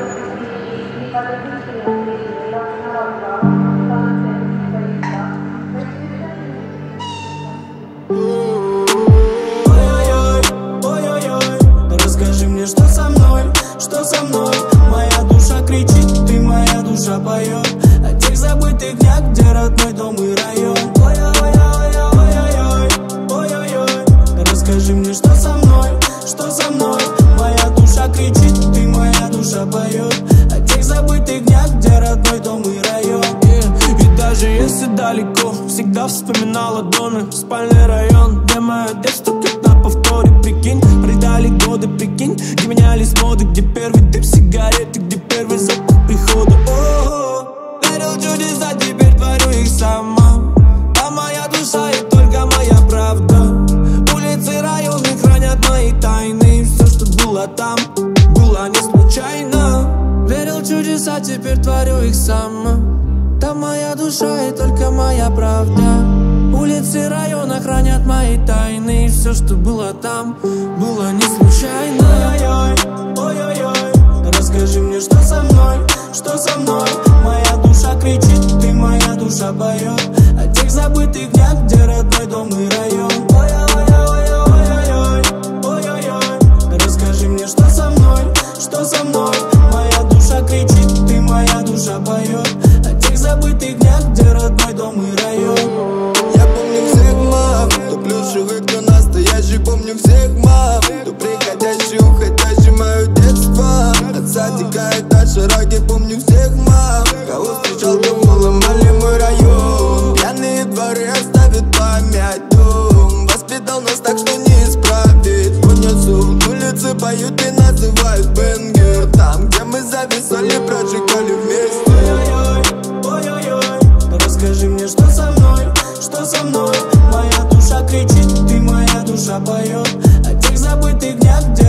Расскажи мне, что со мной, что со мной. Моя душа кричит, ты моя душа поет о тех забытых днях, где родной дом и район. Ой-ой-ой-ой-ой-ой, ой-ой-ой. Расскажи мне, что со мной, что со мной. Моя душа кричит, ты моя душа поет о тех забытых днях, где родной дом и район. И даже если далеко, всегда вспоминала доны, спальный район, где мое детство как на повторе. Прикинь, придали годы, прикинь, где менялись моды, где первый дым сигареты, где первый запах прихода. О-о-о. Верил в чудеса, теперь творю их сама. Там моя душа и только моя правда. Улицы, районы хранят мои тайны. И все, что было там, было не случайно. Верил в чудеса, теперь творю их сама. Там моя душа и только моя правда. Улицы, районы хранят мои тайны. И все, что было там, было не случайно. Ой-ой-ой, ой-ой-ой. Расскажи мне, что со мной, что со мной. Моя душа кричит, ты моя душа поет о тех забытых днях, где родной дом и район. Ой-ой-ой-ой-ой-ой, ой-ой-ой. Расскажи мне, что со мной, что со мной. Моя душа кричит, ты моя душа поет о тех забытых днях, где родной дом и район. Я помню всех мам, кто плюшевый, кто настоящий. Помню всех мам, кто приходящий, уходящий. Мое детство от садика и до широки. Помню всех мам, кого встречал, кому ломали мой район. Пьяные дворы оставят память. Дом воспитал нас так, что не исправить. Унесут улицы, поют и называют бенгер. Там, где мы зависали, прожигали вместе. Ой-ой-ой, расскажи мне, что со мной, что со мной. Моя душа кричит, ты моя душа поет о тех забытых днях, где